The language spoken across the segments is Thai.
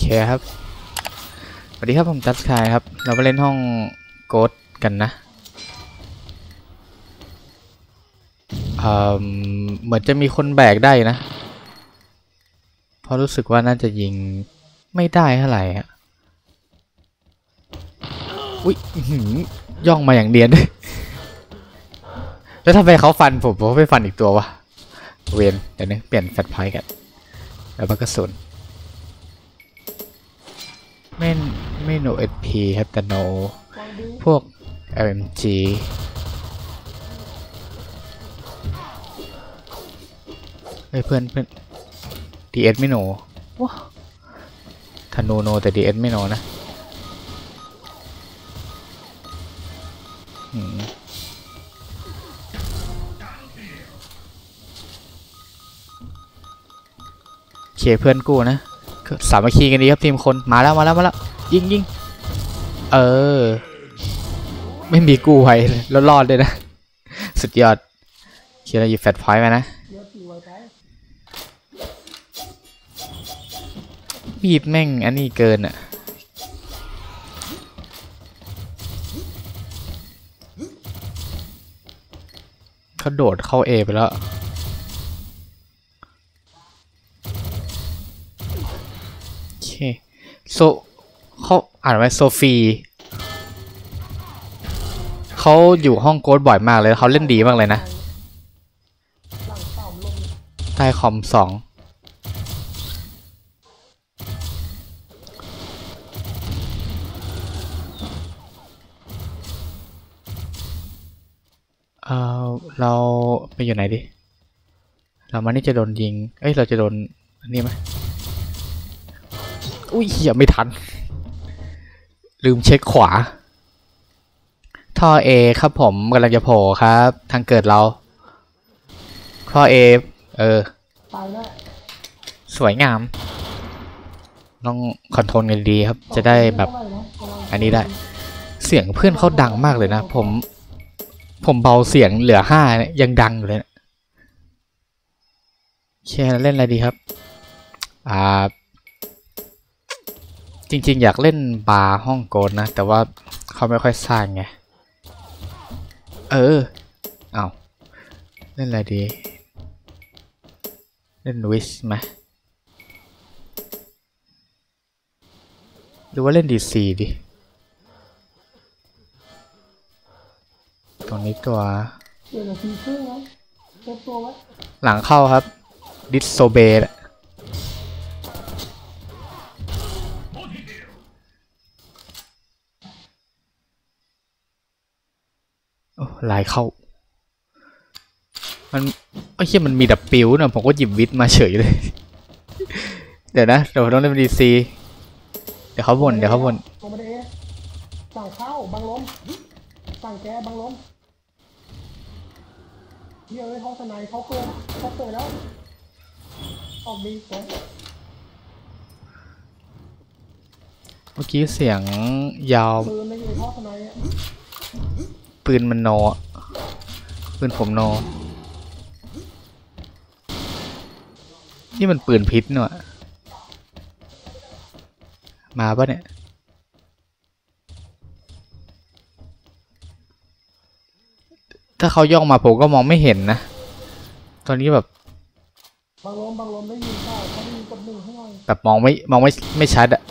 ครับสวัสดีครับผมจัสคายครับเราไปเล่นห้องโกดกันนะเหมือนจะมีคนแบกได้นะเพราะรู้สึกว่าน่าจะยิงไม่ได้เท่าไหร่ฮะอุ้ยย่องมาอย่างเดียนแล้วทำไมเขาฟันผมไปฟันอีกตัววะเวียนเดี๋ยวนึงเปลี่ยนแฟลชพอยต์กันแล้วมันกระสุนไม่โน SP ครับแต่โนพวก LMG เพื่อนDS ไม่โนว้าธนูโนแต่ DS ไม่โนนะเคเพื่อนกูนะสามัคคีกันดีครับทีมคนมาแล้วยิงไม่มีกู้ไว้แล้วรอดเลยนะสุดยอดเคียร์หยิบแฟลชพอยต์มานะบีบแม่งอันนี้เกินอ่ะเขาโดดเข้า A ไปแล้วโอเคเขาอ่านไว้โซฟีเขาอยู่ห้องโกดบ่อยมากเลยเขาเล่นดีมากเลยนะใต้คอม2เราไปอยู่ไหนดิเรามานี่จะโดนยิงเราจะโดนอันนี้ไหมอุ้ยเหี้ยไม่ทันลืมเช็คขวาท่อ A ครับผมกำลังจะโผล่ครับทางเกิดเราท่อ A สวยงามต้องคอนโทรลกันดีครับจะได้แบบอันนี้ได้เสียงเพื่อนเขาดังมากเลยนะผมเบาเสียงเหลือ5เนี่ยยังดังอยู่เลยนะแค่เล่นอะไรดีครับจริงๆอยากเล่นบาร์ห้องโกดนะแต่ว่าเขาไม่ค่อยสร้างไงเล่นอะไรดีเล่นวิชไหมหรือว่าเล่นดีซีดิตรงนี้ตัวหลังเข้าครับดิสโซเบย์ลายเข้ามันมันมีดับปิวนะผมก็หยิบวิทมาเฉยเลยเดี๋ยวต้องเล่นดีซีเดี๋ยวเขาบ่นสั่งเข้าบังลมสั่งแกบังลมเดี๋ยวเลยท้องสนายเขาเกิดแล้วออกดีกว่าเมื่อกี้เสียงยาวปืนมันโนปืนผมโนนี่มันปืนพิษเนอะมาปะเนี่ยถ้าเขาย่องมาผมก็มองไม่เห็นนะตอนนี้แบบบางลมได้ยินเปล่าเขาได้ยินกับหนึ่งให้หน่อยแบบมองไม่ชัดอะ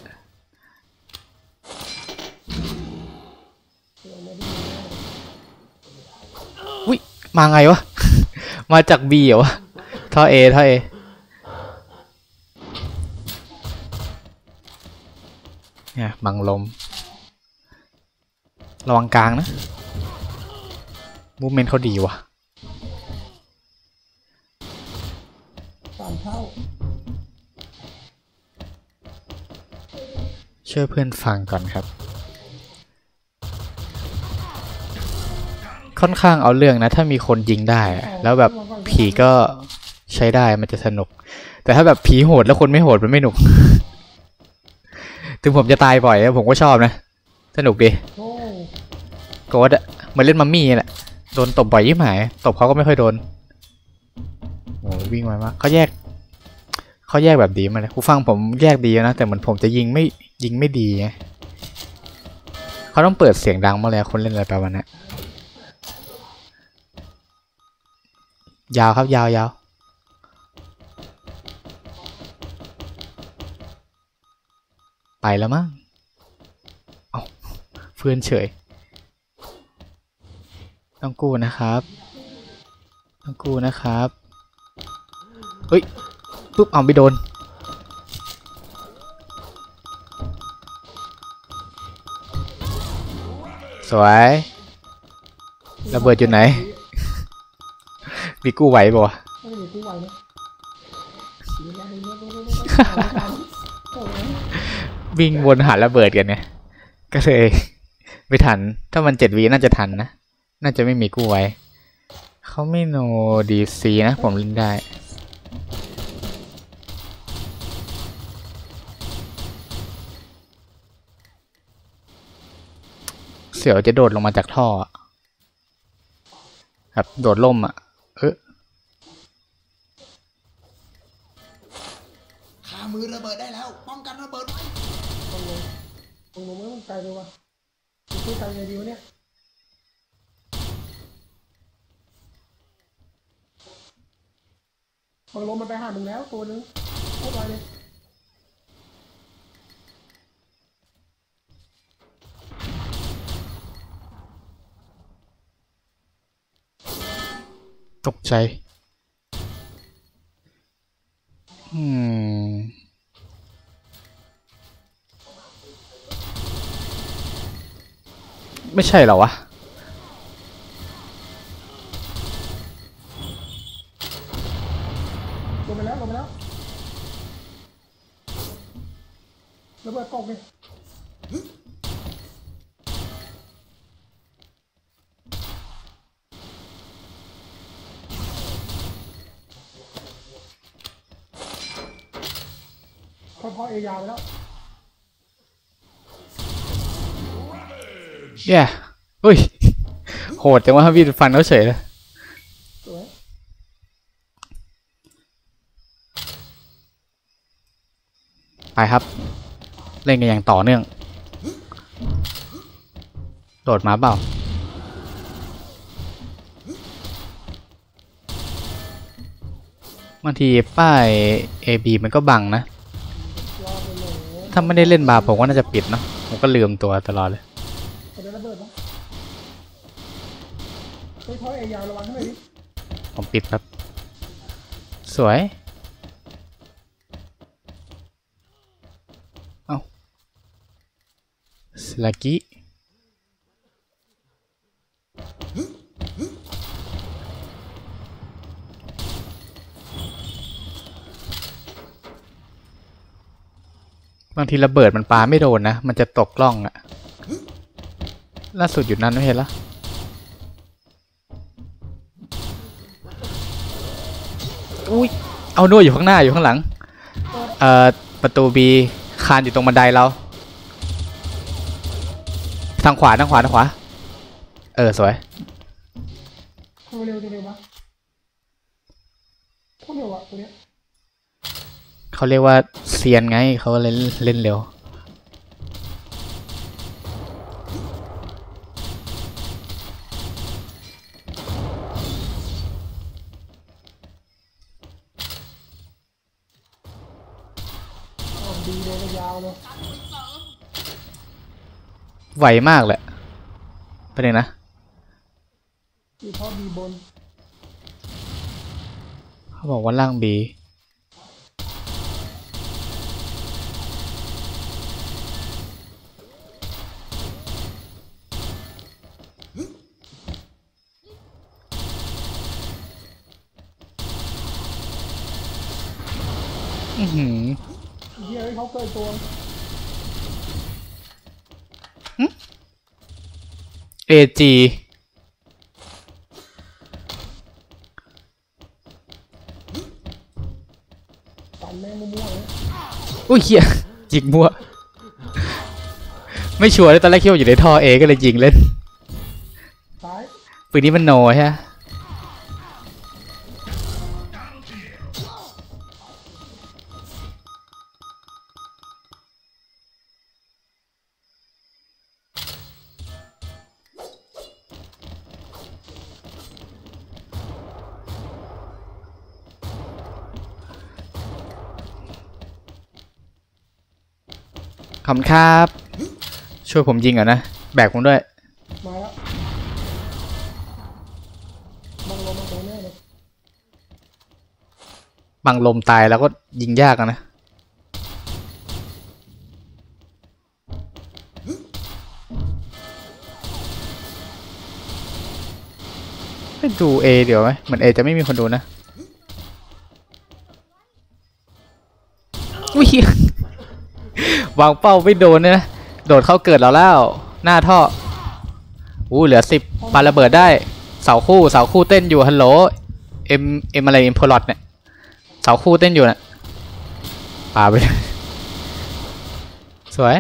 อุ้ยมาไงวะ มาจาก B เหรอวะท่อ A เนี่ยบังลมระวังกลางนะมูฟเมนต์เขาดีว่ะช่วยเพื่อนฟังก่อนครับค่อนข้างเอาเรื่องนะถ้ามีคนยิงได้แล้วแบบผีก็ใช้ได้มันจะสนุกแต่ถ้าแบบผีโหดแล้วคนไม่โหดมันไม่หนุก ถึงผมจะตายบ่อยผมก็ชอบนะสนุกดีโกดอะเหมือนเล่นมัมมี่แหละโดนตบบ่อยยิ่งหายตบเขาก็ไม่ค่อยโดนโอ้วิ่งไวมากเขาเขาแยกแบบดีมาเลยผู้ฟังผมแยกดีนะแต่เหมือนผมจะยิงไม่ดีไงเขาต้องเปิดเสียงดังมาเลยคนเล่นอะไรแบบนั้นนะยาวครับยาวไปแล้วมั้งเอาเพื่อนเฉยต้องกู้นะครับต้องกู้นะครับเฮ้ยปุ๊บเอาไปโดนสวยระเบิดอยู่ไหนมีกู้ไหวป่ะไม่มีกู้ไหวนะวิ่งวนหาระเบิดกันเนี่ยก็เลยไม่ทันถ้ามัน7 วิน่าจะทันนะน่าจะไม่มีกู้ไว้เขาไม่โนดีซีนะผมเล่นได้เสี่ยวจะโดดลงมาจากท่อครับโดดล่มอ่ะขามือระเบิดได้แล้วป้องกันระเบิดไว้ตรงลงไม่ต้องไกลเลยวะจะไกลไงดีวะเนี่ยบางลมมันไปหามึงแล้วตัวนึงโคตรไวเลยตกใจไม่ใช่เหรอวะลงไปแล้วระเบิดกล่องเลยพอเอยาวไปแล้วอุ้ยโหดจังวะพี่ฟันเขาเฉยเลยไปครับเล่นกันอย่างต่อเนื่องโดดมาเปล่าบางทีป้าย AB มันก็บังนะถ้าไม่ได้เล่นบาร์ผมก็น่าจะปิดเนาะผมก็ลืมตัวตลอดเลยผมปิดครับสวยเอาสลากิบางทีระเบิดมันปาไม่โดนนะมันจะตกล่องอะล่าสุดอยู่นั้นไม่เห็นละอุ้ยเอาโน่อยู่ข้างหน้าอยู่ข้างหลังประตูบีคานอยู่ตรงบันไดเราทางขวาสวยเร็ววะโคตรเร็วอะตัวเนี้ยเขาเรียกว่าเซียนไงเขาเล่นเร็วดีเลยยาวเลยไวมากแหละไปเลยนะมีท่อบีบนเขาบอกว่าล่างบีเฮียเขาเกิดตัว AG ปั่นแม่งมั่วๆเลยอุ้ยเหี้ยยิงมั่วไม่ชัวร์เลยตอนแรกคิดว่าอยู่ในท่อเอก็เลยยิงเล่นปืนนี้มันโนใช่ไหมขอบคุณครับ ช่วยผมยิงก่อนนะ แบกผมด้วยมาแล้วบังลมมาตัวแน่เลยบังลมตายแล้วก็ยิงยากอะนะให้ดู A เดี๋ยวไหมเหมือน A จะไม่มีคนดูนะอุ้ยวางเป้าไม่โดนเนี่ยนะโดดเข้าเกิดเราแล้วหน้าท่อเหลือ10ปาระเบิดได้เสาคู่เต้นอยู่ฮัลโหลเอ็มอะไรเอ็มพลอตเนี่ยเสาคู่เต้นอยู่น่ะปาไปสวย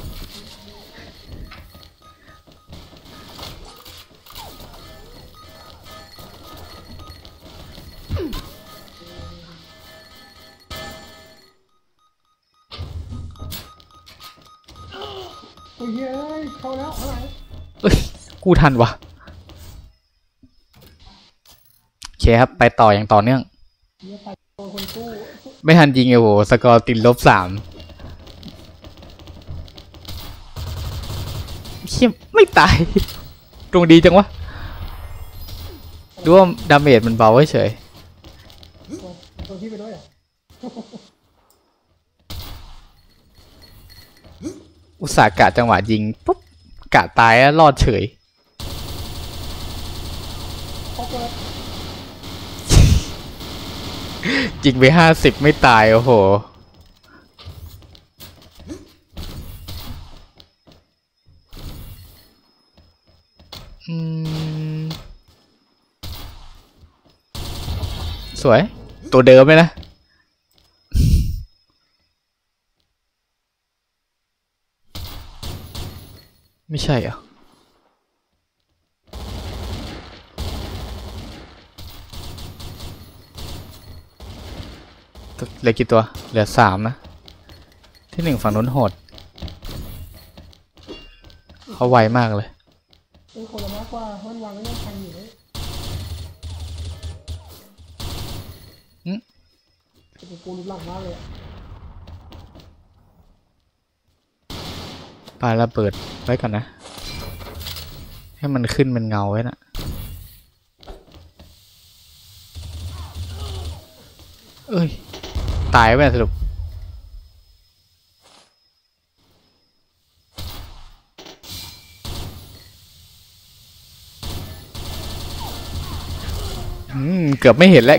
โอ้ยเฮ้ยเข้าแล้วอะไรเอ้ยกูทันวะโอเคครับไปต่ออย่างต่อเนื่องเนี่ยไปโดนคนกู้ไม่ทันยิงโอ้โหสกอร์ติด-3เชี่ยไม่ตาย ตรงดีจังวะดูว่าดาเมจมันเบาเฉยโดนที่ไปด้วยอ่ะอุตส่าห์กะจังหวะยิงปุ๊บกะตายแล้วรอดเฉยเขาเกิดยิงไป50ไม่ตายโอ้โหสวยตัวเดิมเลยนะ ไม่ใช่เหรอเหลือกี่ตัวเหลือ3นะที่1ฝั่งนู้นโหดเขาไวมากเลยเป็นคนละมากกว่ามันวางไว้ยังทันอยู่เลยเป็นกูรูปหลังมากเลยปาระเบิดไว้ก่อนนะให้มันขึ้นเป็นเงาไว้นะเอ้ยตายไปสรุปเกือบไม่เห็นแล้ว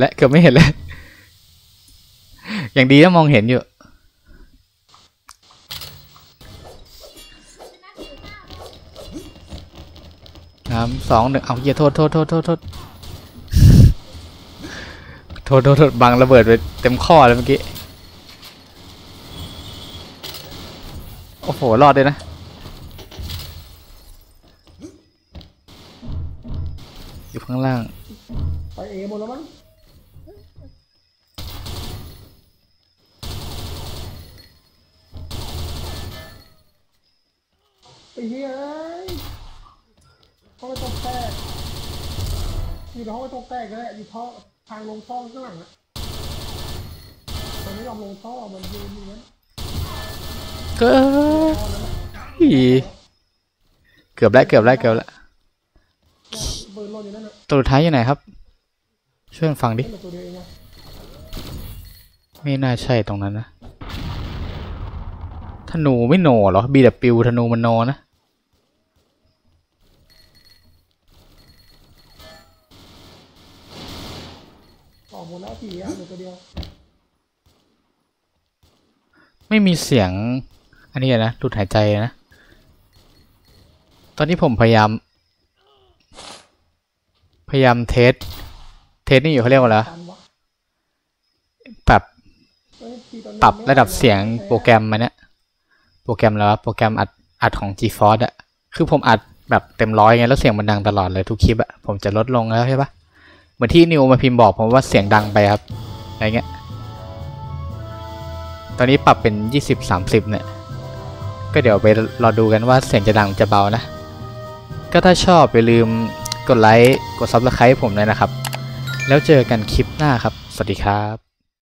อย่างดีถ้ามองเห็นอยู่3 2 1เอาเหี้ยโทษบังระเบิดไปเต็มข้อเลยเมื่อกี้โอ้โหรอดเลยนะอยู่ข้างล่างไปเอหมดแล้วมั้งไปเฮ้ยห้องไปตกแตกอยู่ในห้องไปตกแตกเลยอยู่ท่อทางลงท่อข้างหลังอะมันไม่ยอมลงท่อมันยืนอยู่นั้นเกือบแล้วเบิร์นรออยู่นั่นน่ะตัวสุดท้ายอยู่ไหนครับช่วยฟังดิไม่น่าใช่ตรงนั้นนะธนูไม่โนเหรอบีดับปิวธนูมันโนนะออกหมดแล้ว4อันเหลือตัวเดียวไม่มีเสียงอันนี้นะดูดหายใจนะตอนนี้ผมพยายามเทสนี่อยู่เขาเรียกว่าอะไรปรับระดับเสียงโปรแกรมมาเนี่ยโปรแกรมแล้วโปรแกรมอัดของ GeForce อะคือผมอัดแบบเต็ม100ไงแล้วเสียงมันดังตลอดเลยทุกคลิปอะผมจะลดลงแล้วใช่ปะเหมือนที่นิวมาพิมพ์บอกผมว่าเสียงดังไปครับอะไรเงี้ยตอนนี้ปรับเป็น20-30เนี่ยก็เดี๋ยวไปรอดูกันว่าเสียงจะดังจะเบานะก็ถ้าชอบอย่าลืมกดไลค์กด Subscribe ผมเลยนะครับแล้วเจอกันคลิปหน้าครับสวัสดีครับ